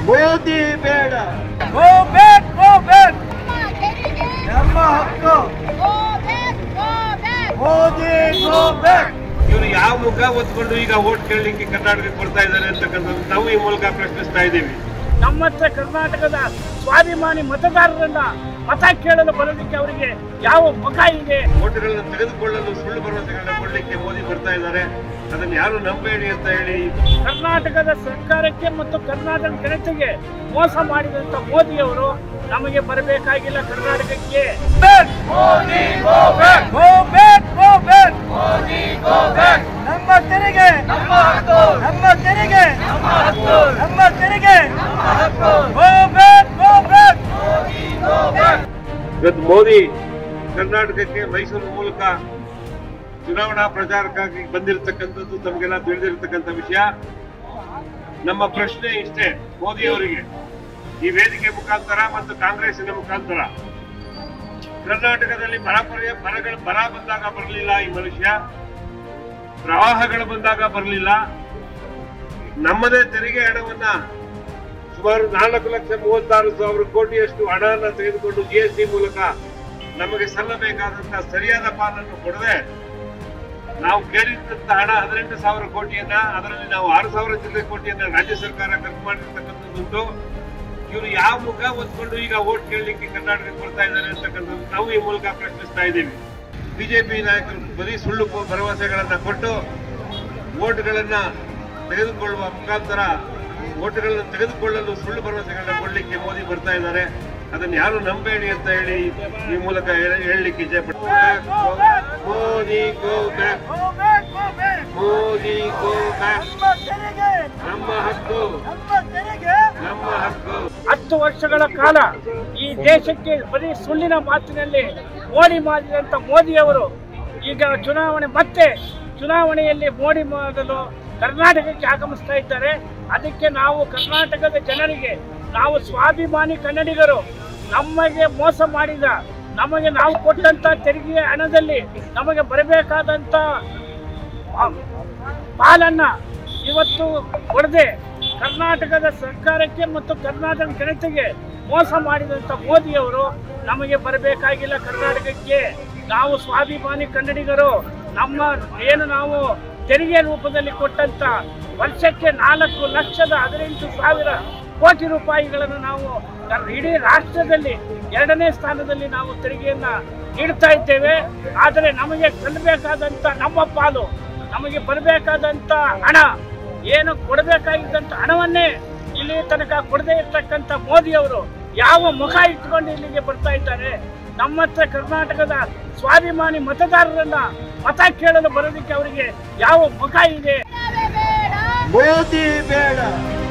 ಮೋದಿ ಬೇಡ. ಗೋ ಬ್ಯಾಕ್ ನಮ್ಮ ಹಕ್ಕು ಮೋದಿ ಗೋ ಬ್ಯಾಕ್. ಇವರು ಯಾವ ಮುಖ ಹೊತ್ಕೊಂಡು ಈಗ ವೋಟ್ ಕೇಳಲಿಕ್ಕೆ ಕರ್ನಾಟಕಕ್ಕೆ ಬರ್ತಾ ಇದ್ದಾರೆ ಅಂತಕ್ಕಂಥದ್ದು ನಾವು ಈ ಮೂಲಕ ಪ್ರಶ್ನಿಸ್ತಾ ಇದ್ದೀವಿ. ನಮ್ಮ ಹತ್ರ ಕರ್ನಾಟಕದ ಸ್ವಾಭಿಮಾನಿ ಮತದಾರರನ್ನ ಮತ ಕೇಳಲು ಬರೋದಕ್ಕೆ ಅವರಿಗೆ ಯಾವ ಮುಖ ಇದೆ? ವೋಟ್ಗಳನ್ನು ತೆಗೆದುಕೊಳ್ಳಲು ಸುಳ್ಳು ಭರವಸೆಗಳನ್ನ ಕೊಡಲಿಕ್ಕೆ ಮೋದಿ ಬರ್ತಾ ಇದ್ದಾರೆ. ಅದನ್ನು ಯಾರು ನಂಬೇಡಿ ಅಂತ ಹೇಳಿ ಕರ್ನಾಟಕದ ಸರ್ಕಾರಕ್ಕೆ ಮತ್ತು ಕರ್ನಾಟಕ ಜನತೆಗೆ ಮೋಸ ಮಾಡಿದಂತ ಮೋದಿಯವರು ನಮಗೆ ಬರಬೇಕಾಗಿಲ್ಲ ಕರ್ನಾಟಕಕ್ಕೆ. ನಮ್ಮ ತೆರಿಗೆ ನಮ್ಮ ತೆರಿಗೆ ನಮ್ಮ ತೆರಿಗೆ. ಇವತ್ತು ಮೋದಿ ಕರ್ನಾಟಕಕ್ಕೆ ಮೈಸೂರು ಮೂಲಕ ಚುನಾವಣಾ ಪ್ರಚಾರಕ್ಕಾಗಿ ಬಂದಿರತಕ್ಕಂಥದ್ದು ತಮಗೆಲ್ಲ ತಿಳಿದಿರತಕ್ಕಂಥ ವಿಷಯ. ನಮ್ಮ ಪ್ರಶ್ನೆ ಇಷ್ಟೇ, ಮೋದಿ ಅವರಿಗೆ ಈ ವೇದಿಕೆ ಮುಖಾಂತರ ಮತ್ತು ಕಾಂಗ್ರೆಸ್ಸಿನ ಮುಖಾಂತರ, ಕರ್ನಾಟಕದಲ್ಲಿ ಬರ ಬಂದಾಗ ಬರಲಿಲ್ಲ ಈ ಮನುಷ್ಯ, ಪ್ರವಾಹಗಳು ಬಂದಾಗ ಬರಲಿಲ್ಲ. ನಮ್ಮದೇ ತೆರಿಗೆ ಹಣವನ್ನ ಸುಮಾರು 4,36,000 ಕೋಟಿಯಷ್ಟು ಹಣವನ್ನು ತೆಗೆದುಕೊಂಡು GST ಮೂಲಕ ನಮಗೆ ಸಲ್ಲಬೇಕಾದಂತಹ ಸರಿಯಾದ ಪಾಲನ್ನು ಕೊಡದೆ ನಾವು ಕೇಳಿದಂತ ಹಣ 18,000 ಕೋಟಿಯನ್ನ, ಅದರಲ್ಲಿ ನಾವು 6,000 ಚಿಲ್ಲರೆ ಕೋಟಿಯನ್ನ ರಾಜ್ಯ ಸರ್ಕಾರ ಖರ್ಚು ಮಾಡಿರ್ತಕ್ಕಂಥದ್ದುಂಟು. ಇವರು ಯಾವ ಮುಖ ಹೊತ್ಕೊಂಡು ಈಗ ವೋಟ್ ಕೇಳಲಿಕ್ಕೆ ಕರ್ನಾಟಕಕ್ಕೆ ಬರ್ತಾ ಇದ್ದಾರೆ ಅಂತಕ್ಕಂಥದ್ದು ನಾವು ಈ ಮೂಲಕ ಪ್ರಶ್ನಿಸ್ತಾ ಇದ್ದೀವಿ. ಬಿಜೆಪಿ ನಾಯಕರು ಬರೀ ಸುಳ್ಳು ಭರವಸೆಗಳನ್ನ ಕೊಟ್ಟು ವೋಟ್ಗಳನ್ನ ತೆಗೆದುಕೊಳ್ಳುವ ಮುಖಾಂತರ ವೋಟ್ಗಳನ್ನು ತೆಗೆದುಕೊಳ್ಳಲು ಸುಳ್ಳು ಭರವಸೆಗಳನ್ನ ಕೊಡಲಿಕ್ಕೆ ಮೋದಿ ಬರ್ತಾ ಇದ್ದಾರೆ. ಅದನ್ನು ಯಾರು ನಂಬೇಡಿ ಅಂತ ಹೇಳಿ ಈ ಮೂಲಕ ಹೇಳಲಿಕ್ಕೆ ಇಚ್ಛೆಪಡ್ತಾರೆ. Modi go back, Modi go back. ನಮ್ಮ ಹಕ್ಕು ನಮ್ಮ ಹಕ್ಕು. 10 ವರ್ಷಗಳ ಕಾಲ ಈ ದೇಶಕ್ಕೆ ಬರೀ ಸುಳ್ಳಿನ ಮಾತಿನಲ್ಲಿ ಮೋಡಿ ಮಾಡಿದಂತ ಮೋದಿಯವರು ಈಗ ಚುನಾವಣೆಯಲ್ಲಿ ಮೋಡಿ ಮಾಡಲು ಕರ್ನಾಟಕಕ್ಕೆ ಆಗಮಿಸ್ತಾ ಇದ್ದಾರೆ. ಅದಕ್ಕೆ ನಾವು ಕರ್ನಾಟಕದ ಜನರಿಗೆ, ನಾವು ಸ್ವಾಭಿಮಾನಿ ಕನ್ನಡಿಗರು, ನಮಗೆ ಮೋಸ ಮಾಡಿದ, ನಮಗೆ ನಾವು ಕೊಟ್ಟಂತ ತೆರಿಗೆಯ ಹಣದಲ್ಲಿ ನಮಗೆ ಬರಬೇಕಾದಂತ ಪಾಲನ್ನ ಇವತ್ತು ಕೊಡದೆ ಕರ್ನಾಟಕದ ಸರ್ಕಾರಕ್ಕೆ ಮತ್ತು ಕರ್ನಾಟಕ ಜನತೆಗೆ ಮೋಸ ಮಾಡಿದಂತ ಮೋದಿಯವರು ನಮಗೆ ಬರಬೇಕಾಗಿಲ್ಲ ಕರ್ನಾಟಕಕ್ಕೆ. ನಾವು ಸ್ವಾಭಿಮಾನಿ ಕನ್ನಡಿಗರು, ನಮ್ಮ ಏನು ನಾವು ತೆರಿಗೆ ರೂಪದಲ್ಲಿ ಕೊಟ್ಟಂತ ವರ್ಷಕ್ಕೆ 4,18,000 ಕೋಟಿ ರೂಪಾಯಿಗಳನ್ನು ನಾವು ಇಡೀ ರಾಷ್ಟ್ರದಲ್ಲಿ 2ನೇ ಸ್ಥಾನದಲ್ಲಿ ನಾವು ತೆರಿಗೆಯನ್ನ ನೀಡ್ತಾ ಇದ್ದೇವೆ. ಆದರೆ ನಮಗೆ ಸಲ್ಲಬೇಕಾದಂತ ನಮ್ಮ ಪಾಲು, ನಮಗೆ ಬರಬೇಕಾದಂತ ಹಣ, ಏನು ಕೊಡಬೇಕಾಗಿದ್ದಂತ ಹಣವನ್ನೇ ಇಲ್ಲಿ ತನಕ ಕೊಡದೇ ಇರ್ತಕ್ಕಂಥ ಮೋದಿಯವರು ಯಾವ ಮುಖ ಇಟ್ಕೊಂಡು ಇಲ್ಲಿಗೆ ಬರ್ತಾ ಇದ್ದಾರೆ? ನಮ್ಮ ಹತ್ರ ಕರ್ನಾಟಕದ ಸ್ವಾಭಿಮಾನಿ ಮತದಾರರನ್ನ ಮತ ಕೇಳಲು ಬರೋದಕ್ಕೆ ಅವರಿಗೆ ಯಾವ ಮುಖ ಇದೆ? ಮೋದಿ ಬೇಡ.